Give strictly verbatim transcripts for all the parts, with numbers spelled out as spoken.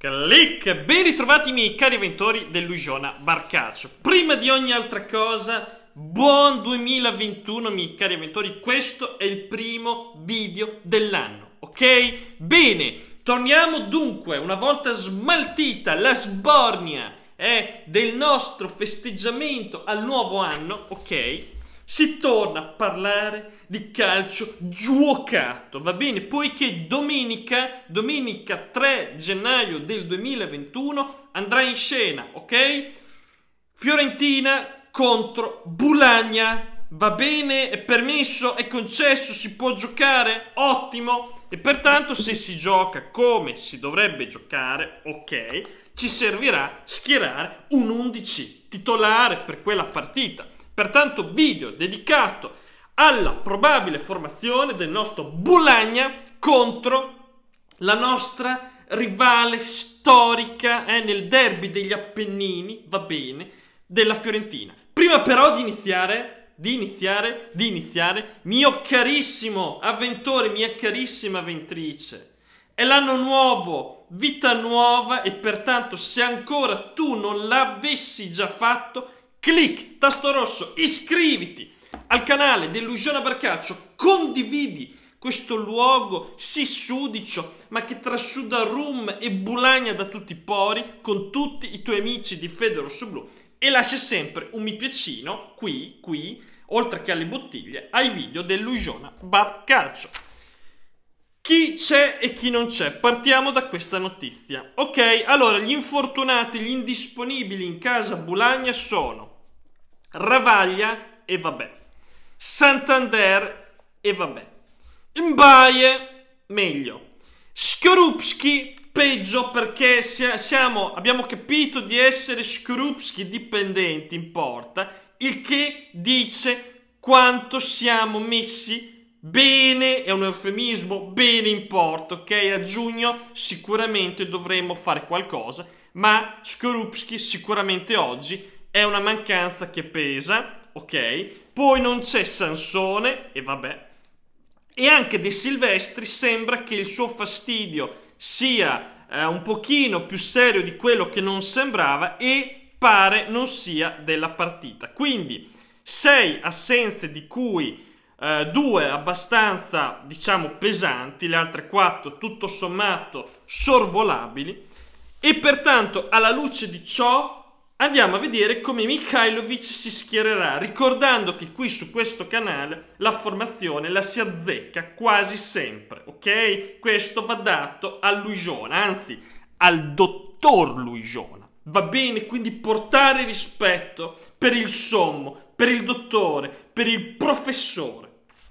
Click! Ben ritrovati i miei cari avventori dell'Usiona Barcaccio. Prima di ogni altra cosa, buon duemilaventuno miei cari avventori, questo è il primo video dell'anno, ok? Bene, torniamo dunque, una volta smaltita la sbornia eh, del nostro festeggiamento al nuovo anno, ok? Si torna a parlare di calcio giocato, va bene? Poiché domenica, domenica tre gennaio del duemilaventuno andrà in scena, ok? Fiorentina contro Bologna, va bene? È permesso, è concesso, si può giocare? Ottimo! E pertanto se si gioca come si dovrebbe giocare, ok, ci servirà schierare un undici titolare per quella partita. Pertanto video dedicato alla probabile formazione del nostro Bologna contro la nostra rivale storica eh, nel derby degli Appennini, va bene, della Fiorentina. Prima però di iniziare, di iniziare, di iniziare, mio carissimo avventore, mia carissima avventrice, è l'anno nuovo, vita nuova e pertanto se ancora tu non l'avessi già fatto, clic, tasto rosso, iscriviti al canale dell'Usiona Barcaccio, condividi questo luogo sì sudicio ma che trasuda rum e bulagna da tutti i pori con tutti i tuoi amici di Fede Rosso Blu e lascia sempre un mi piacino qui, qui, oltre che alle bottiglie, ai video dell'Usiona Barcaccio. Chi c'è e chi non c'è? Partiamo da questa notizia. Ok, allora gli infortunati, gli indisponibili in casa Bologna sono Ravaglia e vabbè, Santander e vabbè, Mbaye meglio, Skorupski peggio perché siamo, abbiamo capito di essere Skorupski dipendenti in porta, il che dice quanto siamo messi bene, è un eufemismo, bene in porta, ok? A giugno sicuramente dovremo fare qualcosa, ma Skorupski sicuramente oggi è una mancanza che pesa, ok? Poi non c'è Sansone, e vabbè. E anche De Silvestri sembra che il suo fastidio sia eh, un pochino più serio di quello che non sembrava e pare non sia della partita. Quindi sei assenze di cui eh, due abbastanza, diciamo, pesanti, le altre quattro tutto sommato sorvolabili. E pertanto alla luce di ciò andiamo a vedere come Mihajlovic si schiererà, ricordando che qui su questo canale la formazione la si azzecca quasi sempre, ok? Questo va dato a Luisiona, anzi al dottor Luisiona, va bene? Quindi portare rispetto per il sommo, per il dottore, per il professore.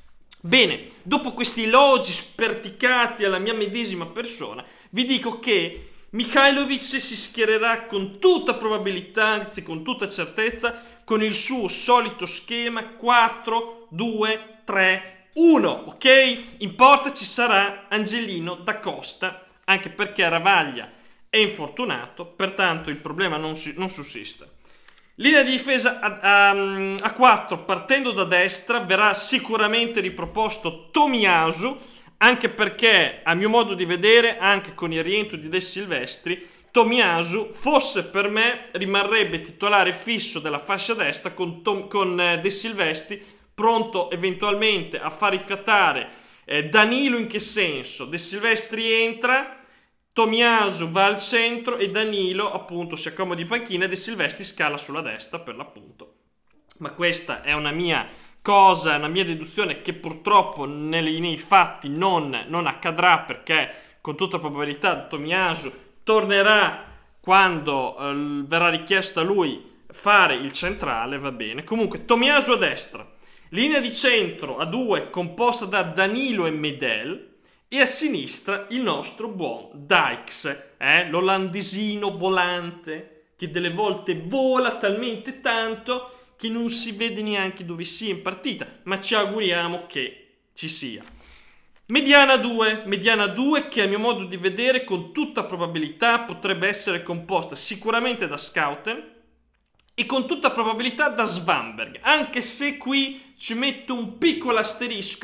Bene, dopo questi elogi sperticati alla mia medesima persona, vi dico che Mihajlovic si schiererà con tutta probabilità, anzi con tutta certezza, con il suo solito schema quattro due tre uno, ok? In porta ci sarà Angelino da Costa, anche perché Ravaglia è infortunato, pertanto il problema non, si, non sussiste. Linea di difesa a, a, a quattro, partendo da destra, verrà sicuramente riproposto Tomiyasu, anche perché, a mio modo di vedere, anche con il rientro di De Silvestri, Tomiyasu, fosse per me, rimarrebbe titolare fisso della fascia destra con, Tom, con eh, De Silvestri, pronto eventualmente a far rifiatare eh, Danilo. In che senso? De Silvestri entra, Tomiyasu va al centro e Danilo appunto si accomoda in panchina e De Silvestri scala sulla destra per l'appunto. Ma questa è una mia cosa, una mia deduzione che purtroppo nei, nei fatti non, non accadrà, perché con tutta probabilità Tomiyasu tornerà quando eh, verrà richiesto a lui fare il centrale, va bene. Comunque Tomiyasu a destra, linea di centro a due composta da Danilo e Medel e a sinistra il nostro buon Dijks, eh? L'olandesino volante che delle volte vola talmente tanto che non si vede neanche dove sia in partita, ma ci auguriamo che ci sia. Mediana due, mediana due che a mio modo di vedere con tutta probabilità potrebbe essere composta sicuramente da Schouten e con tutta probabilità da Svanberg, anche se qui ci metto un piccolo asterisco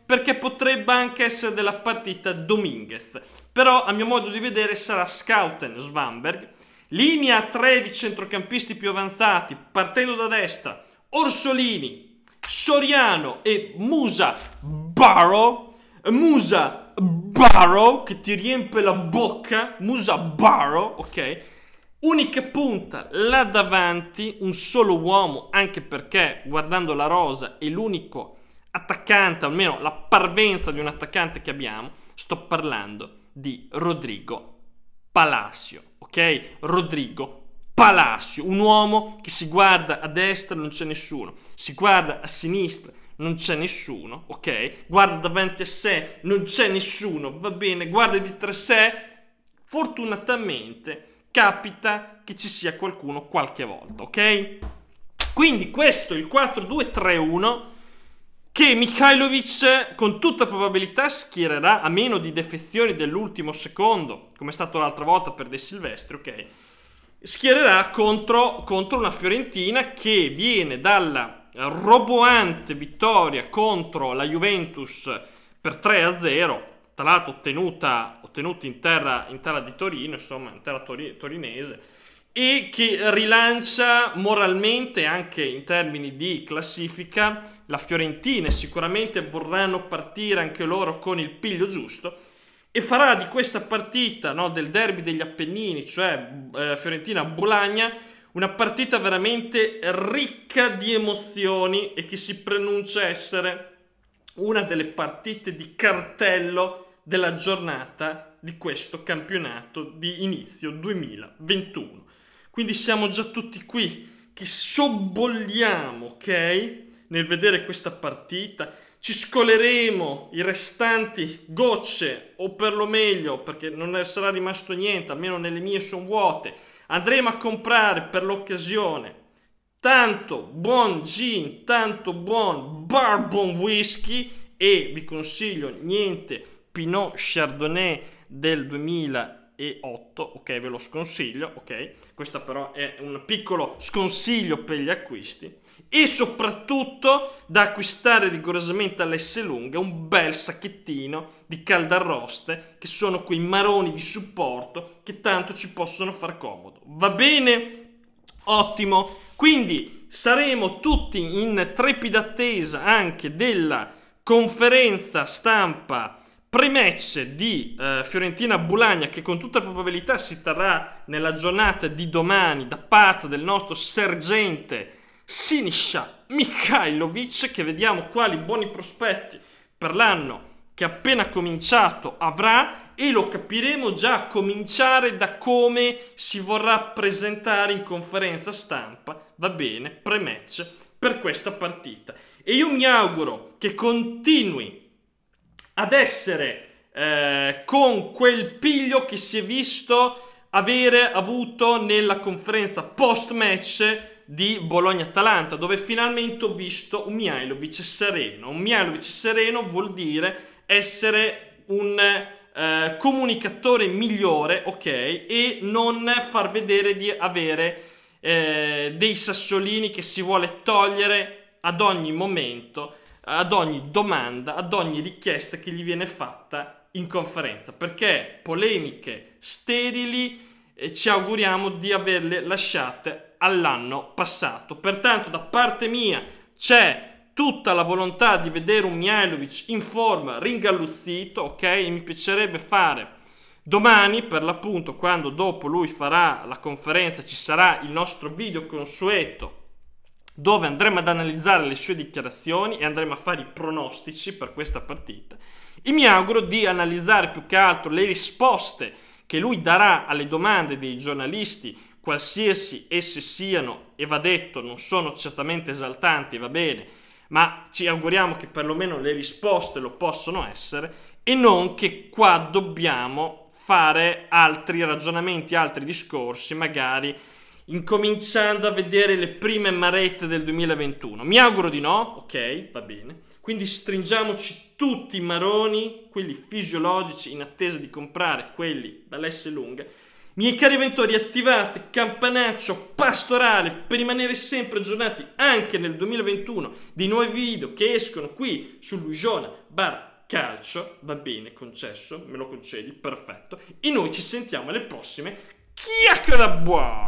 perché potrebbe anche essere della partita Dominguez. Però a mio modo di vedere sarà Schouten Svanberg. Linea tre di centrocampisti più avanzati, partendo da destra, Orsolini, Soriano e Musa Barrow. Musa Barrow, che ti riempie la bocca, Musa Barrow, ok? Unica punta là davanti, un solo uomo, anche perché guardando la rosa è l'unico attaccante, almeno la parvenza di un attaccante che abbiamo. Sto parlando di Rodrigo Palacio, ok? Rodrigo Palacio, un uomo che si guarda a destra non c'è nessuno, si guarda a sinistra non c'è nessuno, ok? Guarda davanti a sé non c'è nessuno, va bene, guarda dietro a sé, fortunatamente capita che ci sia qualcuno qualche volta, ok? Quindi questo è il quattro due tre uno che Mihajlovic con tutta probabilità schiererà, a meno di defezioni dell'ultimo secondo, come è stato l'altra volta per De Silvestri, ok? Schiererà contro, contro una Fiorentina che viene dalla roboante vittoria contro la Juventus per tre a zero, tra l'altro ottenuta, ottenuta in, terra, in terra di Torino, insomma in terra tori, torinese, e che rilancia moralmente anche in termini di classifica la Fiorentina. Sicuramente vorranno partire anche loro con il piglio giusto e farà di questa partita, no, del derby degli Appennini, cioè eh, Fiorentina-Bologna, una partita veramente ricca di emozioni e che si preannuncia essere una delle partite di cartello della giornata di questo campionato di inizio duemilaventuno. Quindi siamo già tutti qui che sobbolliamo, ok? Nel vedere questa partita. Ci scoleremo i restanti gocce, o per lo meglio, perché non ne sarà rimasto niente, almeno nelle mie sono vuote. Andremo a comprare per l'occasione tanto buon gin, tanto buon bourbon whisky, e vi consiglio niente Pinot Chardonnay del duemilaotto, ok, ve lo sconsiglio, ok? Questo però è un piccolo sconsiglio per gli acquisti. E soprattutto da acquistare rigorosamente all'Esselunga un bel sacchettino di caldarroste, che sono quei maroni di supporto che tanto ci possono far comodo. Va bene? Ottimo! Quindi saremo tutti in trepida attesa anche della conferenza stampa pre-match di eh, Fiorentina-Bologna, che con tutta probabilità si terrà nella giornata di domani da parte del nostro sergente Sinisa Mihajlovic, che vediamo quali buoni prospetti per l'anno che appena cominciato avrà, e lo capiremo già a cominciare da come si vorrà presentare in conferenza stampa, va bene, pre-match per questa partita. E io mi auguro che continui ad essere eh, con quel piglio che si è visto avere avuto nella conferenza post-match di Bologna-Atalanta, dove finalmente ho visto un Mihajlovic sereno. Un Mihajlovic sereno vuol dire essere un eh, comunicatore migliore, ok? E non far vedere di avere eh, dei sassolini che si vuole togliere ad ogni momento, ad ogni domanda, ad ogni richiesta che gli viene fatta in conferenza, perché polemiche sterili eh, ci auguriamo di averle lasciate all'anno passato. Pertanto da parte mia c'è tutta la volontà di vedere un Mihajlovic in forma, ringalluzzito, ok? E mi piacerebbe fare domani, per l'appunto, quando dopo lui farà la conferenza, ci sarà il nostro video consueto dove andremo ad analizzare le sue dichiarazioni e andremo a fare i pronostici per questa partita. E mi auguro di analizzare più che altro le risposte che lui darà alle domande dei giornalisti, qualsiasi esse siano, e va detto non sono certamente esaltanti, va bene, ma ci auguriamo che perlomeno le risposte lo possono essere, e non che qua dobbiamo fare altri ragionamenti, altri discorsi, magari incominciando a vedere le prime marette del duemilaventuno. Mi auguro di no, ok, va bene. Quindi stringiamoci tutti i maroni, quelli fisiologici, in attesa di comprare quelli dall'Esselunga, Miei cari avventori, attivate campanaccio pastorale per rimanere sempre aggiornati anche nel duemilaventuno di nuovi video che escono qui su Lugiona Bar Calcio. Va bene, concesso, me lo concedi, perfetto. E noi ci sentiamo alle prossime. Chiacchiera buona!